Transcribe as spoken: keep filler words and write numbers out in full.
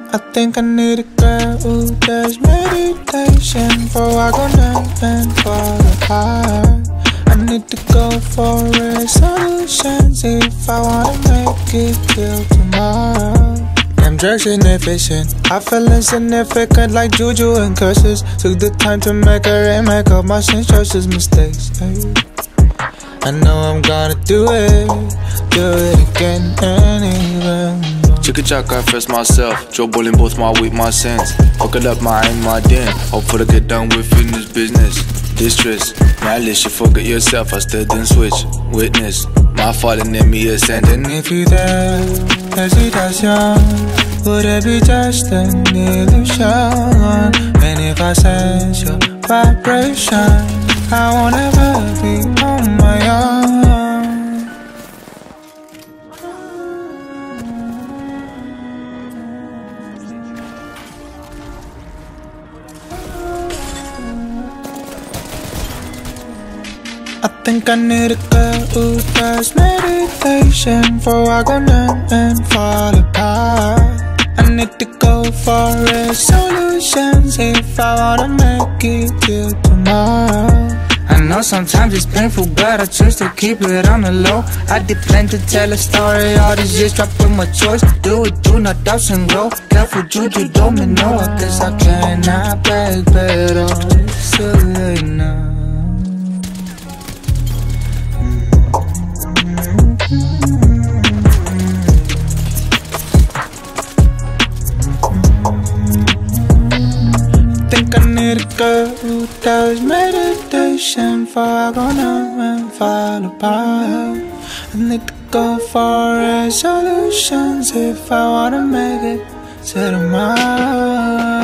I think I need a girl who does meditation before I go numb and fall apart. I need to go for resolutions if I wanna make it till tomorrow. I'm drugs inefficient, I feel insignificant like juju and curses. Took the time to make a rain, make up my sins, choices, mistakes, hey. I know I'm gonna do it, do it again and even more. Chicka chaka, I first myself, Joe bowling both my weak, my sense. Fuck up my in my den, hope for to get done with in this business. Distress, malice, you forget yourself, I still didn't switch. Witness, my falling in me ascending. And if you there, hesitation, would it be just an illusion? And if I sense your vibration, I won't ever be on my own. I think I need a girl who does meditation before I go numb and fall apart. I need to go for resolutions if I wanna make it till tomorrow. I know sometimes it's painful, but I choose to keep it on the low. I did plan to tell a story, all these years trapped with my choice. Do it, do not doubt and grow. Careful, juju, domino. I guess I cannot beg better. It's too late now. Think I need a girl who does meditation before I go numb and fall apart. I need to go for resolutions if I wanna make it to tomorrow.